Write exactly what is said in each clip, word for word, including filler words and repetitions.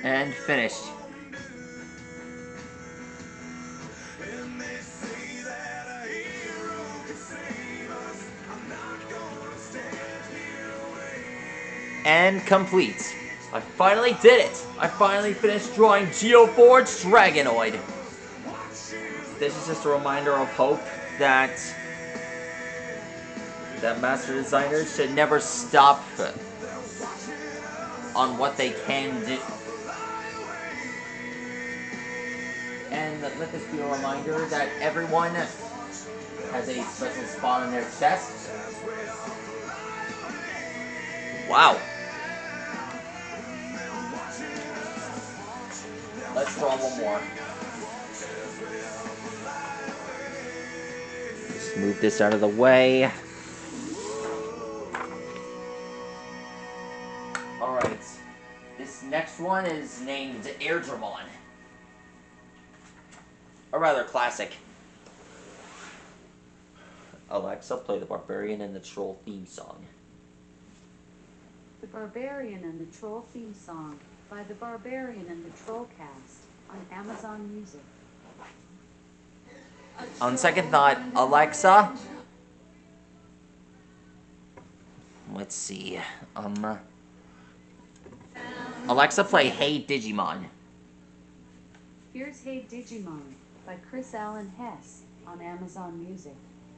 And finished. And complete. I finally did it! I finally finished drawing Geoforged Dragonoid. This is just a reminder of hope that that master designers should never stop on what they can do. And let this be a reminder that everyone has a special spot on their chest. Wow. Let's draw one more. Just move this out of the way. Alright. This next one is named Airdramon. A rather classic. Alexa, play the Barbarian and the Troll theme song. The Barbarian and the Troll theme song by the Barbarian and the Troll cast on Amazon Music. On second thought, Alexa. Let's see. Um. Alexa, play Hey Digimon. Here's Hey Digimon by Chris Allen Hess on Amazon Music.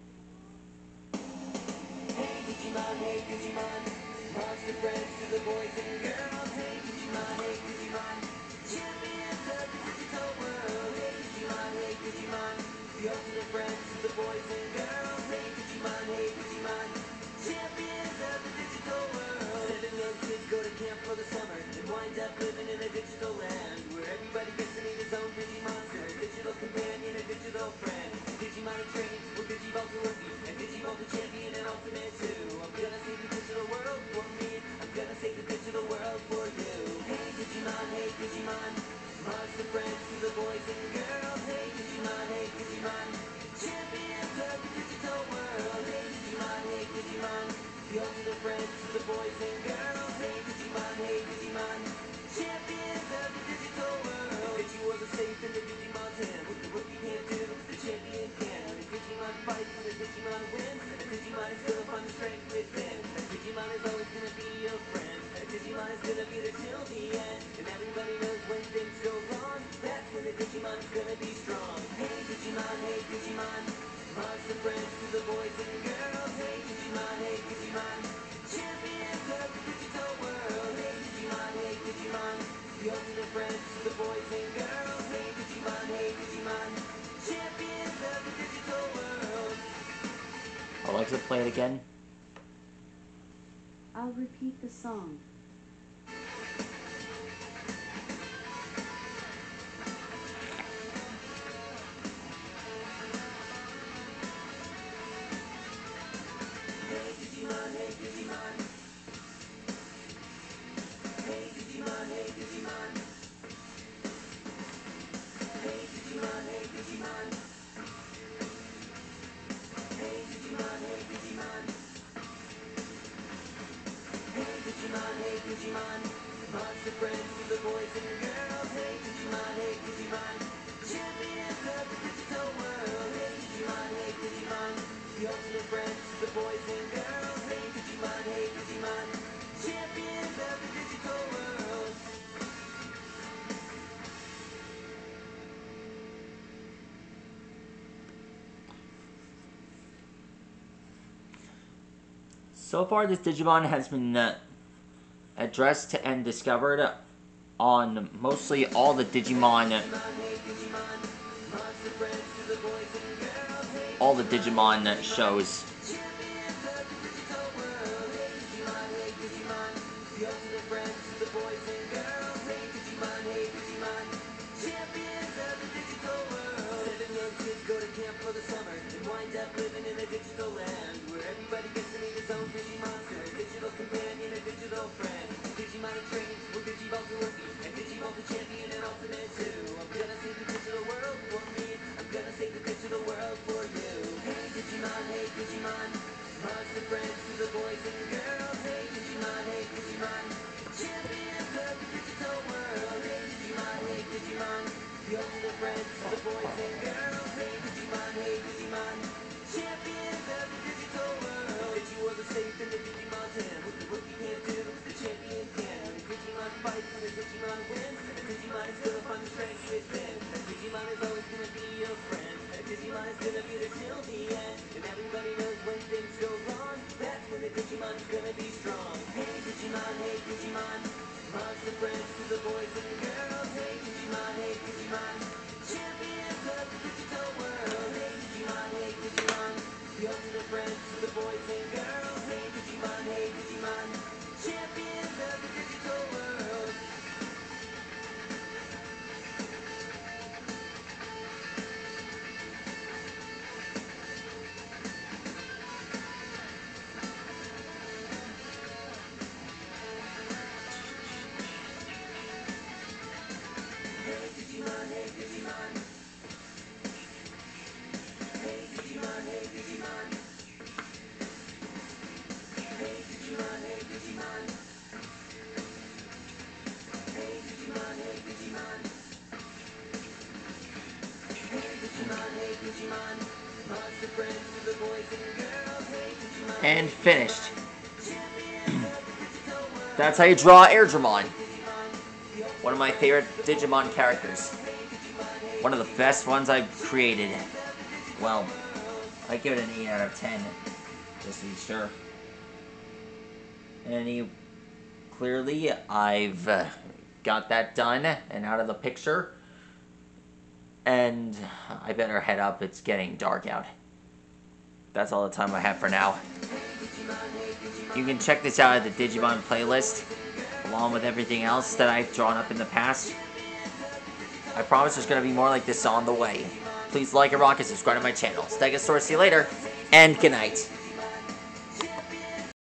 Hey Digimon, hey Digimon, monster friends to the boys and girls. Hey Digimon, hey Digimon, champions of the digital world. Hey Digimon, hey Digimon, the ultimate friends to the boys and girls. Hey Digimon, hey Digimon, champions of the digital world. Seven young kids go to camp for the summer and wind up living in a digital land where everybody gets to meet his own Digimonster, a digital companion, a digital friend. Digimon in training, we're Digivolta rookie, and Digivolta champion and ultimate too. I'm gonna save the digital world for me. I'm gonna save the digital world for you. Hey Digimon, hey Digimon, monster friends to the boys and girls. Hey Digimon, hey Digimon, champions of the digital world. Hey Digimon, hey Digimon, the ultimate friends to the boys and girls. Hey Digimon, hey Digimon, champions of the digital world. Digiworld is safe in the Digimon's hand. What the rookie can't do, the champion can. When the Digimon fights and the Digimon wins, and the Digimon is gonna find the strength within. A Digimon is always gonna be your friend. A Digimon is gonna be there till the end. And everybody knows when things go wrong, that's when the Digimon is gonna be strong. Hey Digimon, hey Digimon, monster friends to the boys and girls. Hey Digimon, hey Digimon, champions of the digital world. Hey Digimon, hey Digimon, the ultimate friends to the boys and girls. Hey Digimon, hey Digimon, champions of the digital world. Alexa, play it again. I'll repeat the song. Hey Digimon, hey Digimon, hey Digimon, hey Digimon, hey Digimon, hey Digimon, hey Digimon, hey Digimon, hey Digimon, hey Digimon, monster friends to the boys and girls. Hey Digimon, hey Digimon, champions of the digital world. Hey Digimon, hey Digimon, the ultimate friends to the boys and girls. Hey Digimon, hey Digimon, champions of the digital world. So far, this Digimon has been uh, addressed and discovered on mostly all the Digimon, all the Digimon shows. Go to camp for the summer and wind up living in a digital land where everybody gets to meet his own Digimonster, a digital companion, a digital friend. Digimon in training, we're Digivolta rookie, and Digivolta champion and ultimate too. I'm gonna save the digital world for me. I'm gonna save the digital world for you. Hey Digimon, hey Digimon, monster friends to the boys and girls. Hey Digimon, hey Digimon, champions of the digital world. Hey And finished. That's how you draw airdramon. One of my favorite Digimon characters. One of the best ones I've created. Well, I give it an eight out of ten, just to be sure. And you, clearly, I've uh, got that done and out of the picture. And I better head up, it's getting dark out. That's all the time I have for now. You can check this out at the Digimon playlist, along with everything else that I've drawn up in the past. I promise there's going to be more like this on the way. Please like and rock and subscribe to my channel. Stegosaurus, see you later, and good night.